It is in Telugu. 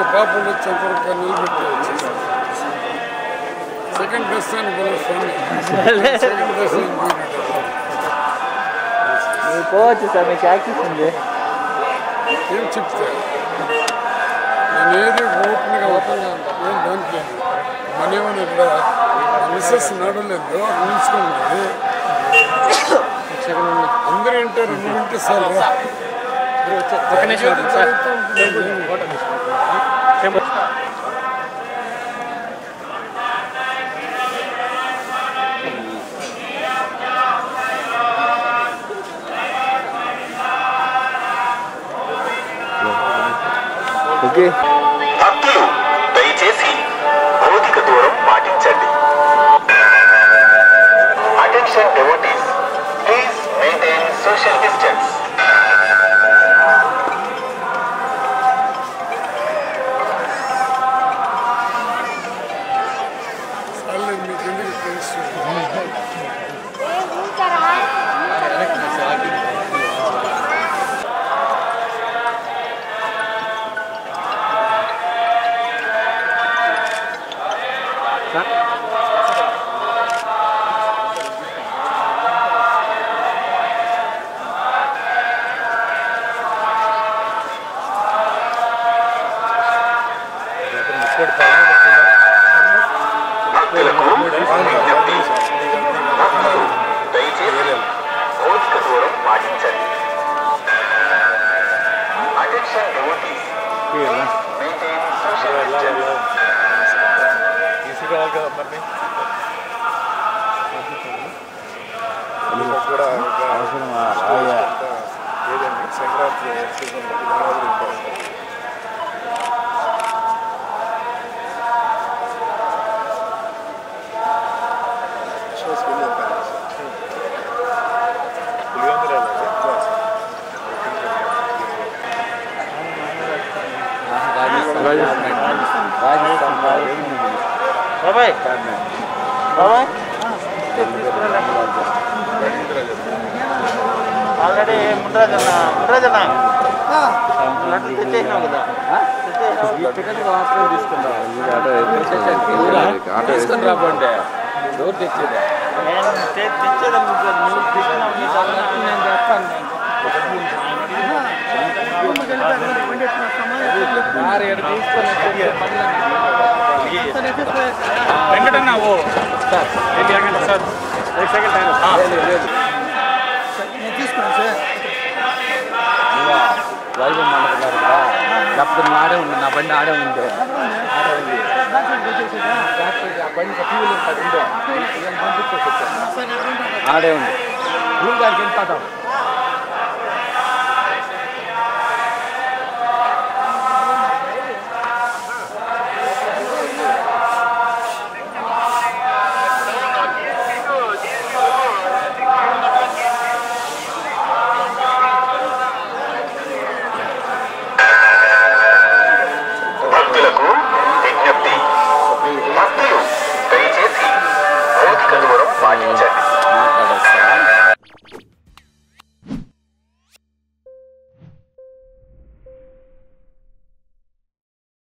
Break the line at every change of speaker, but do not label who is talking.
కాపులు వచ్చేంతవరకు నిలబెట్టి వచ్చేసాను. సెకండ్ దర్శనానికి పోలేస్తాను. సెకండ్ దర్శనానికి
పోవచ్చు సార్, మీకు యాక్సెస్ ఉంది.
ఏం చెప్తే నేను ఏది ఓపెన్గా ఓపెన్గా ఏం దానికి మనమని ఇక్కడ మిస్సెస్ నడలేదు నిలుచుకున్నది. అందరూ వింటారు, నువ్వు వింటే సార్
భక్తులు దయచేసి భౌతిక దూరం పాటించండి. Attention devotees, please maintain social distance.
మీకు ఎందుకు తెలుసు
భక్తులకు విజ్ఞప్తి. భక్తులు దయచేసి భౌతిక దూరం పాటించండి. Attention devotees, please maintain social distance.
తీసుకోవాలి కదా మరి కూడా ఏదండి సంక్రాంతి
బాబాయ్ బాబాయ్ ఆల్రెడీ ముండ్రాజన్న లడ్డు తెచ్చేసినావు కదా,
తీసుకుని రాబండి. ఎవరు తెచ్చేది?
నేను తెచ్చేదాన్ని నువ్వు తీసుకున్నావు. నేను చెప్తాను.
వెంకటన్నా ఓ సార్ సార్
నేను తీసుకున్నాను సార్.
వైభవ్ మండపన్నారు కదా, లేకపోతే ఆడే ఉంది, నా బండి ఆడే ఉంది. ఆ బండి టీవీలో ఆడే ఉంది. రూమ్ గారికి వెళ్ళిపోతాం.